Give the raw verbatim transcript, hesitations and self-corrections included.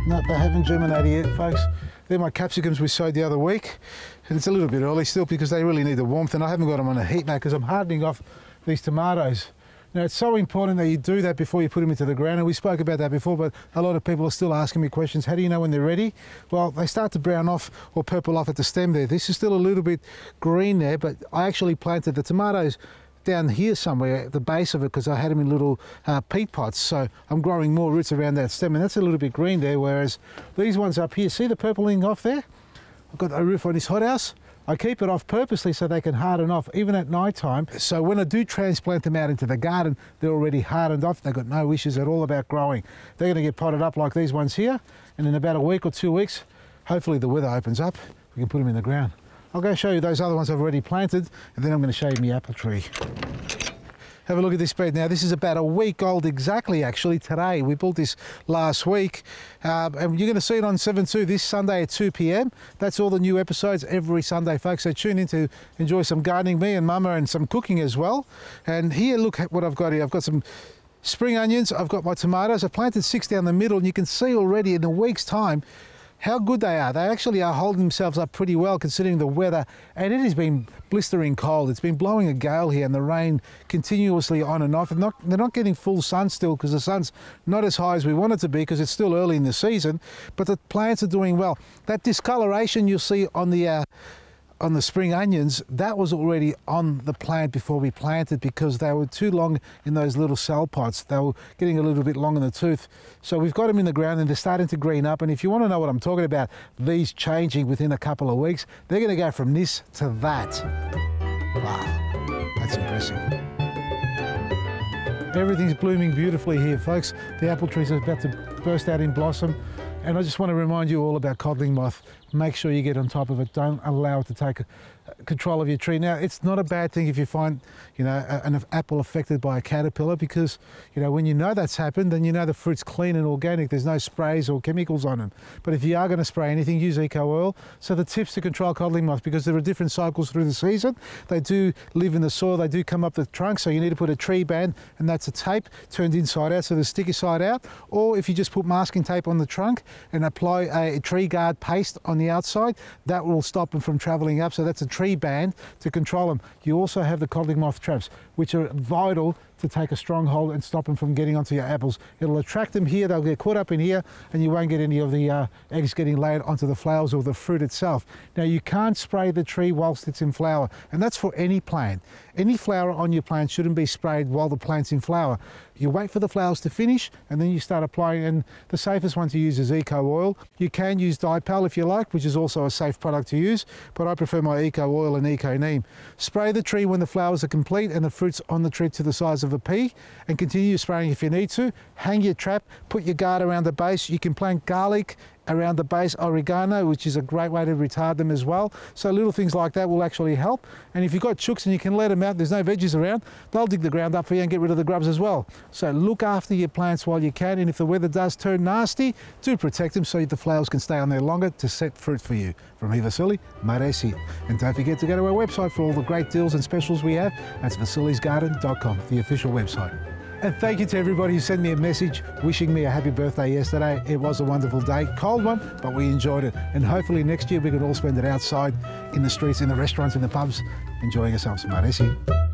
No, they haven't germinated yet, folks. They're my capsicums we sowed the other week. And it's a little bit early still because they really need the warmth, and I haven't got them on a heat mat because I'm hardening off these tomatoes. Now, it's so important that you do that before you put them into the ground, and we spoke about that before, but a lot of people are still asking me questions. How do you know when they're ready? Well, they start to brown off or purple off at the stem there. This is still a little bit green there, but I actually planted the tomatoes down here somewhere at the base of it because I had them in little uh, peat pots, so I'm growing more roots around that stem, and that's a little bit green there, whereas these ones up here, see the purpling off there? I've got a roof on this hothouse. I keep it off purposely so they can harden off even at night time. So when I do transplant them out into the garden, they're already hardened off. They've got no issues at all about growing. They're going to get potted up like these ones here, and in about a week or two weeks, hopefully the weather opens up, we can put them in the ground. I'll go show you those other ones I've already planted, and then I'm going to show you my apple tree. Have a look at this bed now. This is about a week old exactly, actually, today. We built this last week, uh, and you're going to see it on seven two this Sunday at two p m. That's all the new episodes every Sunday, folks. So tune in to enjoy some gardening, me and Mama, and some cooking as well. And here, look at what I've got here. I've got some spring onions. I've got my tomatoes. I've planted six down the middle, and you can see already in a week's time how good they are. They actually are holding themselves up pretty well considering the weather, and it has been blistering cold. It's been blowing a gale here and the rain continuously on and off. And not, they're not getting full sun still because the sun's not as high as we want it to be because it's still early in the season, but the plants are doing well. That discoloration you'll see on the uh, on the spring onions, that was already on the plant before we planted because they were too long in those little cell pots. They were getting a little bit long in the tooth. So we've got them in the ground and they're starting to green up. And if you want to know what I'm talking about, these changing within a couple of weeks, they're going to go from this to that. Wow, that's impressive. Everything's blooming beautifully here, folks. The apple trees are about to burst out in blossom. And I just want to remind you all about codling moth. Make sure you get on top of it. Don't allow it to take control of your tree. Now, it's not a bad thing if you find, you know, an apple affected by a caterpillar because, you know, when you know that's happened, then you know the fruit's clean and organic. There's no sprays or chemicals on them. But if you are going to spray anything, use eco oil. So the tips to control codling moth, because there are different cycles through the season. They do live in the soil. They do come up the trunk. So you need to put a tree band, and that's a tape turned inside out, so the sticky side out. Or if you just put masking tape on the trunk and apply a tree guard paste on the outside, that will stop them from traveling up. So that's a tree band to control them. You also have the codling moth traps, which are vital to take a strong hold and stop them from getting onto your apples. It'll attract them here, they'll get caught up in here, and you won't get any of the uh, eggs getting laid onto the flowers or the fruit itself. Now, you can't spray the tree whilst it's in flower, and that's for any plant. Any flower on your plant shouldn't be sprayed while the plant's in flower. You wait for the flowers to finish, and then you start applying, and the safest one to use is eco oil. You can use Dipal if you like, which is also a safe product to use, but I prefer my eco oil and eco neem. Spray the tree when the flowers are complete and the fruit's on the tree to the size of a pea, and continue spraying if you need to. Hang your trap, put your guard around the base. You can plant garlic around the base, oregano, which is a great way to retard them as well. So little things like that will actually help. And if you've got chooks and you can let them out, there's no veggies around, they'll dig the ground up for you and get rid of the grubs as well. So look after your plants while you can, and if the weather does turn nasty, do protect them so the flowers can stay on there longer to set fruit for you. From me, Vasily, Maresi. And don't forget to go to our website for all the great deals and specials we have. That's vasilis garden dot com, the official website. And thank you to everybody who sent me a message wishing me a happy birthday yesterday. It was a wonderful day, cold one, but we enjoyed it. And hopefully next year we can all spend it outside, in the streets, in the restaurants, in the pubs, enjoying ourselves. Maresi.